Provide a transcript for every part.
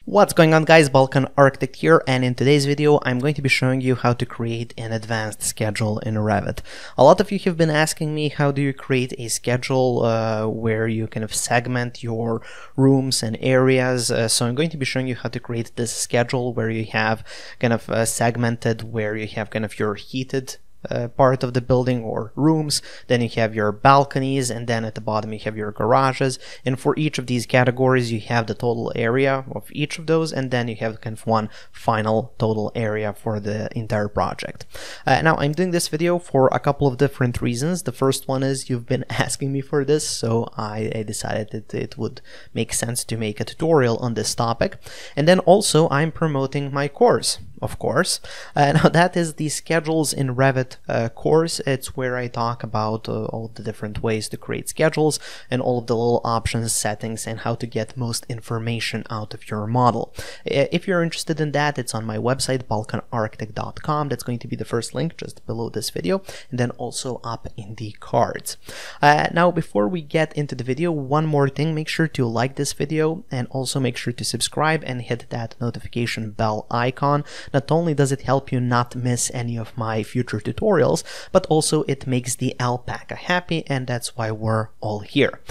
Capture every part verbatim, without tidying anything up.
What's going on, guys? Balkan Architect here, and in today's video I'm going to be showing you how to create an advanced schedule in Revit. A lot of you have been asking me how do you create a schedule uh, where you kind of segment your rooms and areas, uh, so I'm going to be showing you how to create this schedule where you have kind of uh, segmented, where you have kind of your heated Uh, part of the building or rooms, then you have your balconies, and then at the bottom you have your garages, and for each of these categories you have the total area of each of those, and then you have kind of one final total area for the entire project. Uh, now I'm doing this video for a couple of different reasons. The first one is you've been asking me for this, so I, I decided that it would make sense to make a tutorial on this topic, and then also I'm promoting my course, of course. Uh, now that is the Schedules in Revit uh, course. It's where I talk about uh, all of the different ways to create schedules and all of the little options, settings, and how to get most information out of your model. If you're interested in that, it's on my website, balkan architect dot com. That's going to be the first link just below this video, and then also up in the cards. Uh, now, before we get into the video, one more thing: make sure to like this video and also make sure to subscribe and hit that notification bell icon. Not only does it help you not miss any of my future tutorials, but also it makes the alpaca happy, and that's why we're all here.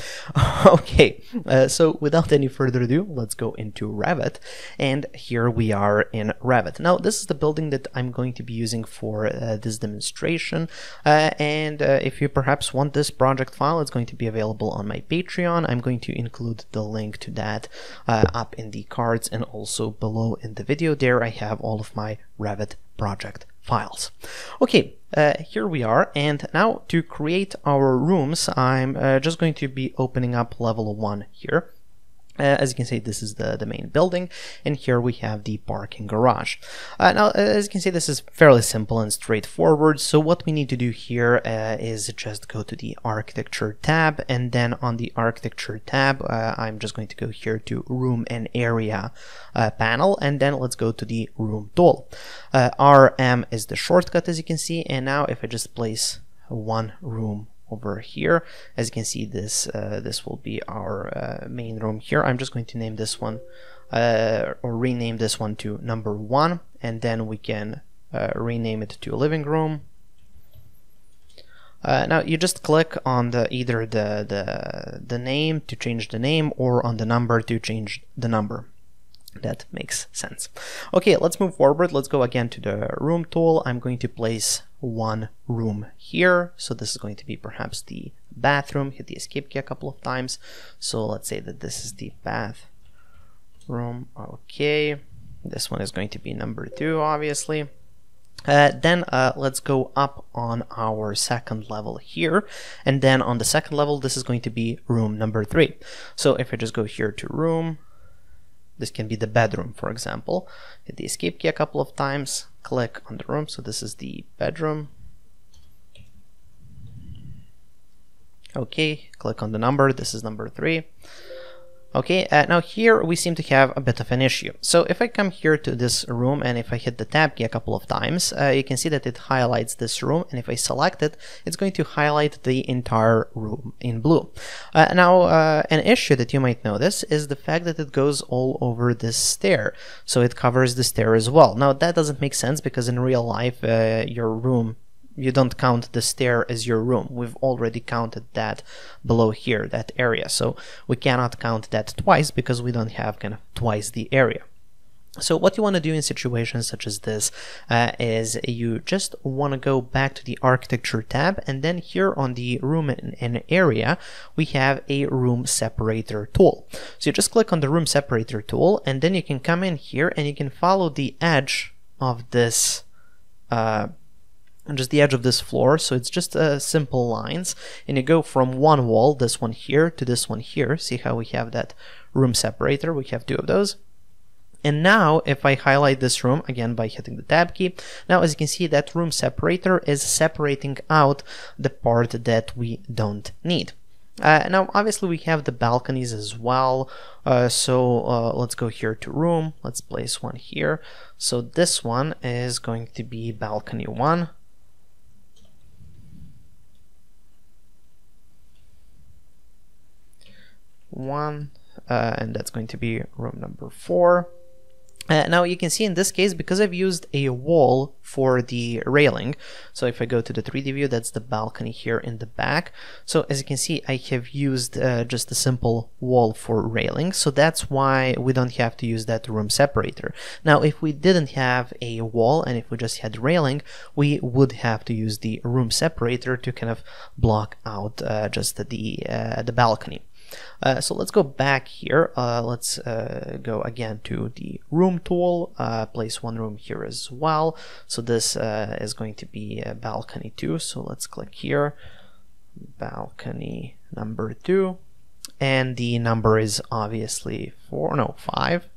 Okay, uh, so without any further ado, let's go into Revit, and here we are in Revit. Now, this is the building that I'm going to be using for uh, this demonstration, uh, and uh, if you perhaps want this project file, it's going to be available on my Patreon. I'm going to include the link to that uh, up in the cards and also below in the video. There I have all of my Revit project files. Okay, uh, here we are, and now to create our rooms, I'm uh, just going to be opening up level one here. Uh, as you can see, this is the, the main building, and here we have the parking garage. Uh, now, as you can see, this is fairly simple and straightforward, so what we need to do here uh, is just go to the Architecture tab, and then on the Architecture tab, uh, I'm just going to go here to Room and Area uh, panel, and then let's go to the Room tool. Uh, R M is the shortcut, as you can see, and now if I just place one room over here, as you can see, this uh, this will be our uh, main room here. I'm just going to name this one uh, or rename this one to number one, and then we can uh, rename it to living room. Uh, now you just click on the either the the the name to change the name, or on the number to change the number. That makes sense. Okay, let's move forward. Let's go again to the room tool. I'm going to place one room here, so this is going to be perhaps the bathroom. Hit the escape key a couple of times, so let's say that this is the bathroom. Okay, this one is going to be number two, obviously. Uh, then uh, let's go up on our second level here, and then on the second level this is going to be room number three. So if I just go here to room, this can be the bedroom, for example. Hit the escape key a couple of times, click on the room, so this is the bedroom. Okay, click on the number, this is number three. Okay, uh, now here we seem to have a bit of an issue. So if I come here to this room, and if I hit the tab key a couple of times, uh, you can see that it highlights this room, and if I select it, it's going to highlight the entire room in blue. Uh, now, uh, an issue that you might notice is the fact that it goes all over this stair, so it covers the stair as well. Now, that doesn't make sense, because in real life, uh, your room, you don't count the stair as your room. We've already counted that below here, that area. So we cannot count that twice, because we don't have kind of twice the area. So what you want to do in situations such as this uh, is you just want to go back to the Architecture tab, and then here on the Room and Area, we have a Room Separator tool. So you just click on the Room Separator tool, and then you can come in here and you can follow the edge of this uh, and just the edge of this floor, so it's just uh, simple lines, and you go from one wall, this one here, to this one here. See how we have that room separator? We have two of those. And now if I highlight this room again by hitting the tab key, now as you can see, that room separator is separating out the part that we don't need. Uh, now obviously we have the balconies as well, uh, so uh, let's go here to room, let's place one here. So this one is going to be balcony one. One, uh, and that's going to be room number four. Uh, now you can see in this case, because I've used a wall for the railing, so if I go to the three D view, that's the balcony here in the back. So as you can see, I have used uh, just a simple wall for railing, so that's why we don't have to use that room separator. Now if we didn't have a wall and if we just had railing, we would have to use the room separator to kind of block out uh, just the, uh, the balcony. Uh, so let's go back here. Uh, let's uh, go again to the room tool, uh, place one room here as well. So this uh, is going to be a balcony two. So let's click here, balcony number two, and the number is obviously four, no, five.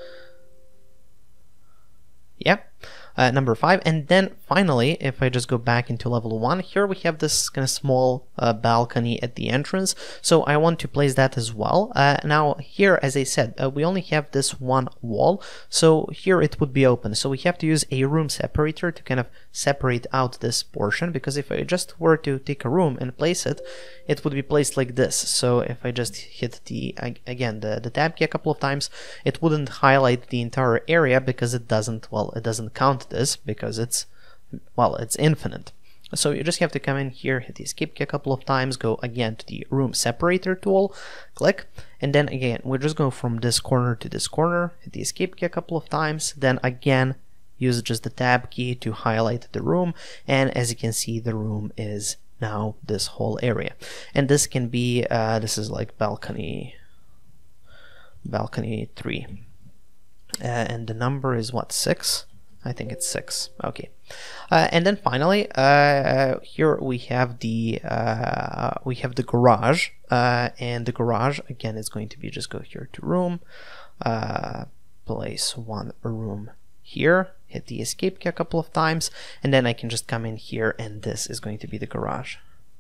Yep. Uh, number five, and then finally, if I just go back into level one, here we have this kind of small uh, balcony at the entrance, so I want to place that as well. Uh, now here, as I said, uh, we only have this one wall, so here it would be open, so we have to use a room separator to kind of separate out this portion, because if I just were to take a room and place it, it would be placed like this. So if I just hit the, again, the, the tab key a couple of times, it wouldn't highlight the entire area because it doesn't, well, it doesn't count this because it's, well, it's infinite. So you just have to come in here, hit the escape key a couple of times, go again to the room separator tool, click, and then again we'll just go from this corner to this corner, hit the escape key a couple of times, then again use just the tab key to highlight the room, and as you can see, the room is now this whole area. And this can be uh, this is like balcony balcony three, uh, and the number is what, six? I think it's six. Okay, uh, and then finally, uh, here we have the uh, we have the garage, uh, and the garage again is going to be, just go here to room, uh, place one room here, hit the escape key a couple of times, and then I can just come in here, and this is going to be the garage.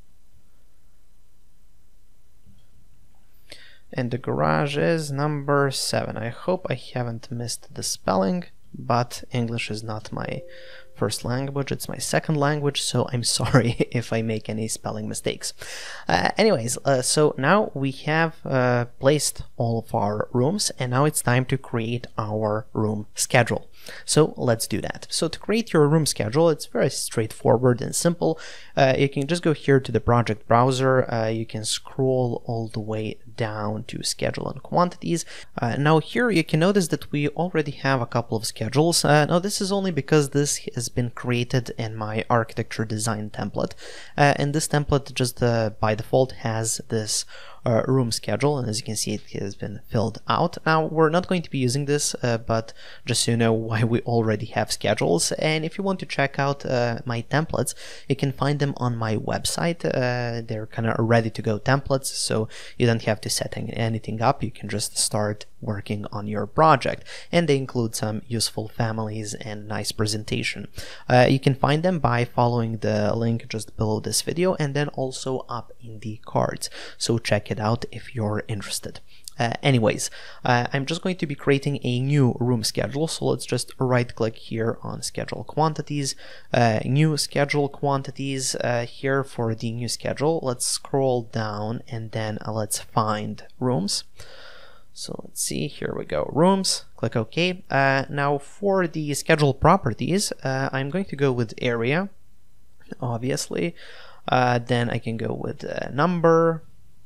And the garage is number seven. I hope I haven't missed the spelling, but English is not my first language, it's my second language, so I'm sorry if I make any spelling mistakes. Uh, anyways, uh, so now we have uh, placed all of our rooms, and now it's time to create our room schedule. So let's do that. So to create your room schedule, it's very straightforward and simple. Uh, you can just go here to the project browser, uh, you can scroll all the way down to schedule and quantities. Uh, now here you can notice that we already have a couple of schedules. Uh, now this is only because this has been created in my architecture design template, uh, and this template just uh, by default has this Uh, room schedule, and as you can see, it has been filled out. Now we're not going to be using this, uh, but just so you know why we already have schedules, and if you want to check out uh, my templates, you can find them on my website. Uh, they're kind of ready to go templates, so you don't have to set anything up, you can just start working on your project, and they include some useful families and nice presentation. Uh, you can find them by following the link just below this video, and then also up in the cards, so check it out if you're interested. Uh, anyways, uh, I'm just going to be creating a new room schedule, so let's just right click here on schedule quantities, uh, new schedule quantities. Uh, here for the new schedule, let's scroll down and then uh, let's find rooms. So let's see, here we go, rooms, click OK. Uh, now for the schedule properties, uh, I'm going to go with area, obviously, uh, then I can go with uh, number,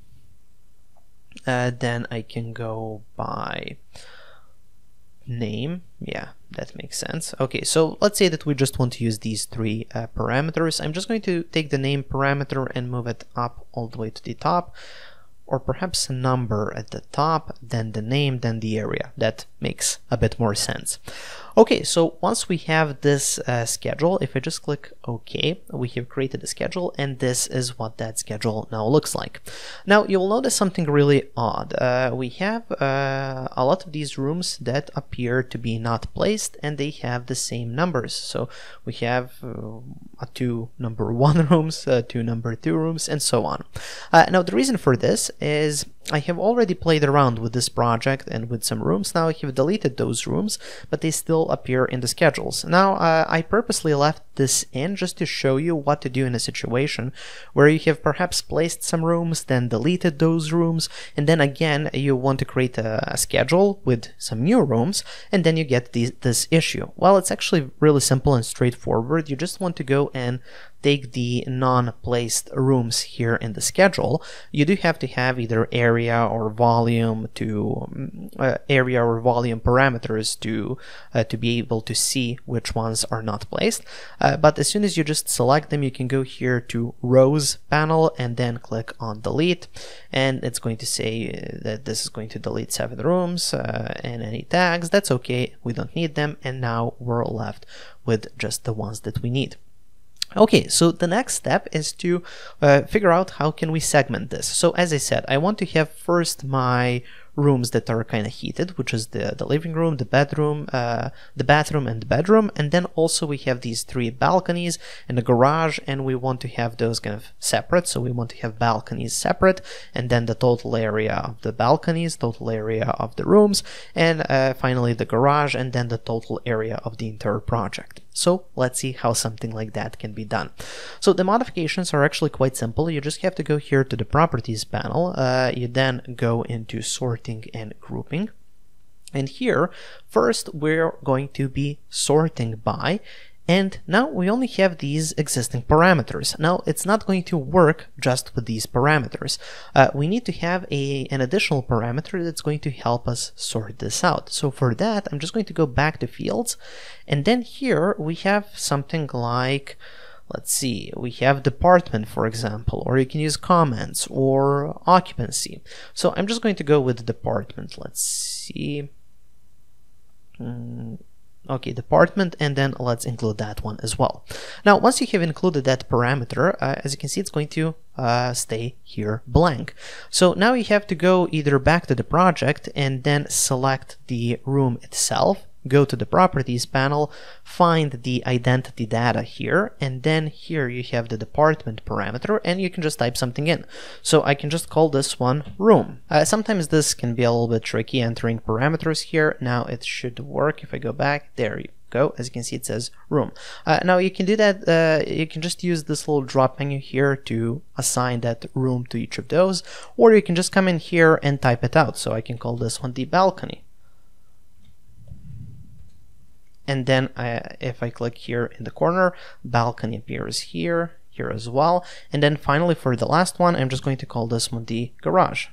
uh, then I can go by name. Yeah, that makes sense. Okay, so let's say that we just want to use these three uh, parameters. I'm just going to take the name parameter and move it up all the way to the top, or perhaps a number at the top, then the name, then the area. That makes a bit more sense. Okay, so once we have this uh, schedule, if I just click OK, we have created a schedule, and this is what that schedule now looks like. Now you'll notice something really odd. Uh, we have uh, a lot of these rooms that appear to be not placed, and they have the same numbers. So we have uh, two number one rooms, uh, two number two rooms, and so on. Uh, now the reason for this is I have already played around with this project and with some rooms. Now I have deleted those rooms, but they still appear in the schedules. Now uh, I purposely left this in just to show you what to do in a situation where you have perhaps placed some rooms, then deleted those rooms, and then again you want to create a, a schedule with some new rooms, and then you get these, this issue. Well, it's actually really simple and straightforward. You just want to go and take the non-placed rooms here in the schedule. You do have to have either area or volume to uh, area or volume parameters to uh, to be able to see which ones are not placed. Uh, but as soon as you just select them, you can go here to rows panel and then click on delete, and it's going to say that this is going to delete seven rooms uh, and any tags. That's okay, we don't need them, and now we're left with just the ones that we need. Okay, so the next step is to uh, figure out how can we segment this. So as I said, I want to have first my rooms that are kind of heated, which is the, the living room, the bedroom, uh, the bathroom, and the bedroom. And then also we have these three balconies and a garage, and we want to have those kind of separate. So we want to have balconies separate, and then the total area of the balconies, total area of the rooms, and uh, finally the garage, and then the total area of the entire project. So let's see how something like that can be done. So the modifications are actually quite simple. You just have to go here to the properties panel. Uh, you then go into sorting and grouping. And here, first we're going to be sorting by. And now we only have these existing parameters. Now it's not going to work just with these parameters. Uh, we need to have a, an additional parameter that's going to help us sort this out. So for that, I'm just going to go back to fields. And then here we have something like, let's see, we have department, for example, or you can use comments or occupancy. So I'm just going to go with department. Let's see. Mm. Okay, department, and then let's include that one as well. Now, once you have included that parameter, uh, as you can see, it's going to uh, stay here blank. So now you have to go either back to the project and then select the room itself, go to the properties panel, find the identity data here, and then here you have the department parameter, and you can just type something in. So I can just call this one room. Uh, sometimes this can be a little bit tricky entering parameters here. Now it should work. If I go back, there you go. As you can see, it says room. Uh, now you can do that. Uh, you can just use this little drop menu here to assign that room to each of those, or you can just come in here and type it out. So I can call this one the balcony. And then I, if I click here in the corner, balcony appears here, here as well. And then finally for the last one, I'm just going to call this one the garage.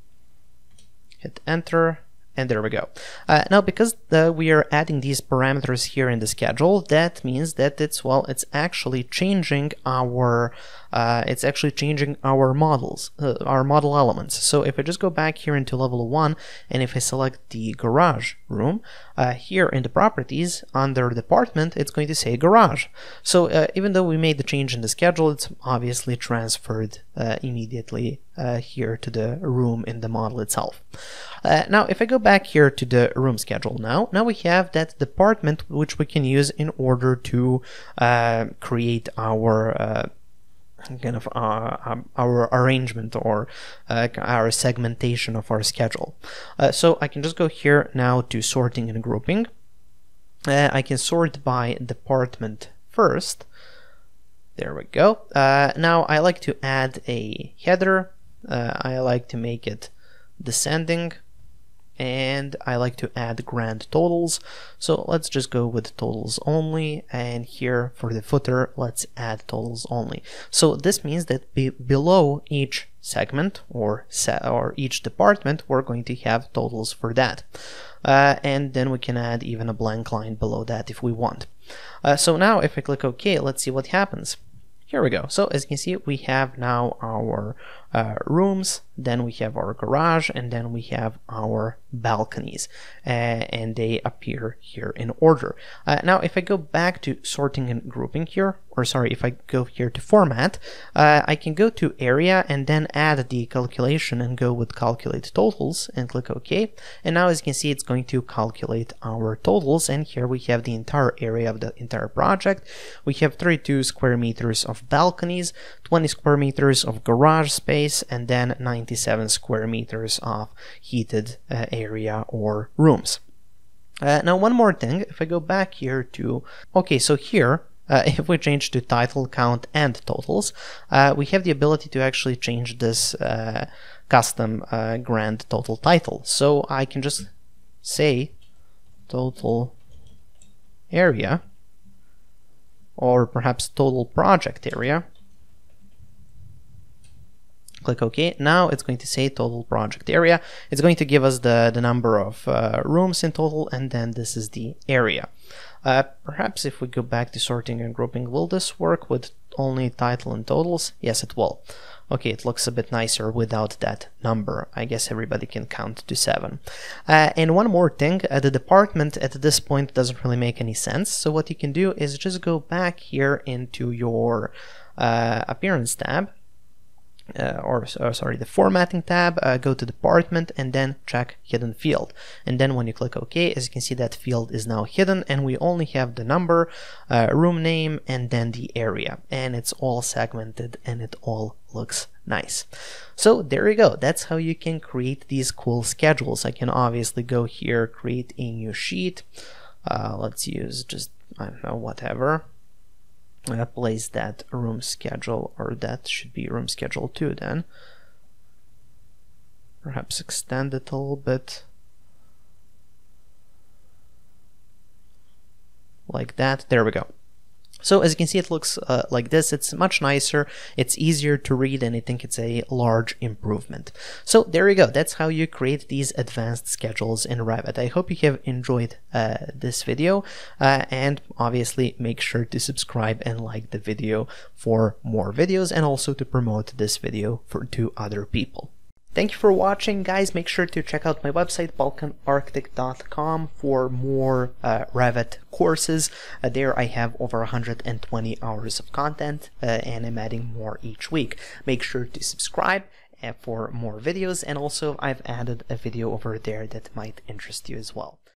Hit enter. And there we go. Uh, now, because the, we are adding these parameters here in the schedule, that means that it's, well, it's actually changing our, uh, it's actually changing our models, uh, our model elements. So if I just go back here into level one, and if I select the garage room, uh, here in the properties, under department, it's going to say garage. So uh, even though we made the change in the schedule, it's obviously transferred uh, immediately uh, here to the room in the model itself. Uh, now, if I go back here to the room schedule now, now we have that department which we can use in order to uh, create our uh, kind of uh, our arrangement or uh, our segmentation of our schedule. Uh, so I can just go here now to sorting and grouping. Uh, I can sort by department first. There we go. Uh, now I like to add a header. Uh, I like to make it descending, and I like to add grand totals. So let's just go with totals only, and here for the footer, let's add totals only. So this means that be below each segment or set or each department, we're going to have totals for that. Uh, and then we can add even a blank line below that if we want. Uh, so now if I click OK, let's see what happens. Here we go. So as you can see, we have now our uh, rooms, then we have our garage, and then we have our balconies, uh, and they appear here in order. Uh, now, if I go back to sorting and grouping here, or sorry, if I go here to format, uh, I can go to area and then add the calculation and go with calculate totals and click OK. And now, as you can see, it's going to calculate our totals, and here we have the entire area of the entire project. We have thirty-two square meters of balconies, twenty square meters of garage space, and then ninety-seven square meters of heated uh, area or rooms. Uh, now one more thing, if I go back here to, okay, so here uh, if we change to title, count, and totals, uh, we have the ability to actually change this uh, custom uh, grand total title. So I can just say total area, or perhaps total project area. Click OK. Now it's going to say total project area. It's going to give us the, the number of uh, rooms in total, and then this is the area. Uh, perhaps if we go back to sorting and grouping, will this work with only title and totals? Yes, it will. Okay, it looks a bit nicer without that number. I guess everybody can count to seven. Uh, and one more thing, uh, the department at this point doesn't really make any sense. So what you can do is just go back here into your uh, appearance tab. Uh, or, or sorry, the formatting tab, uh, go to department and then check hidden field. And then when you click OK, as you can see, that field is now hidden and we only have the number, uh, room name, and then the area. And it's all segmented and it all looks nice. So there you go. That's how you can create these cool schedules. I can obviously go here, create a new sheet. Uh, let's use just, I don't know, whatever. Uh, place that room schedule, or that should be room schedule two then. Perhaps extend it a little bit. Like that. There we go. So as you can see, it looks uh, like this. It's much nicer, it's easier to read, and I think it's a large improvement. So there you go. That's how you create these advanced schedules in Revit. I hope you have enjoyed uh, this video, uh, and obviously make sure to subscribe and like the video for more videos, and also to promote this video for to other people. Thank you for watching, guys. Make sure to check out my website, balkan architect dot com, for more uh, Revit courses. Uh, there I have over one hundred twenty hours of content, uh, and I'm adding more each week. Make sure to subscribe uh, for more videos, and also I've added a video over there that might interest you as well.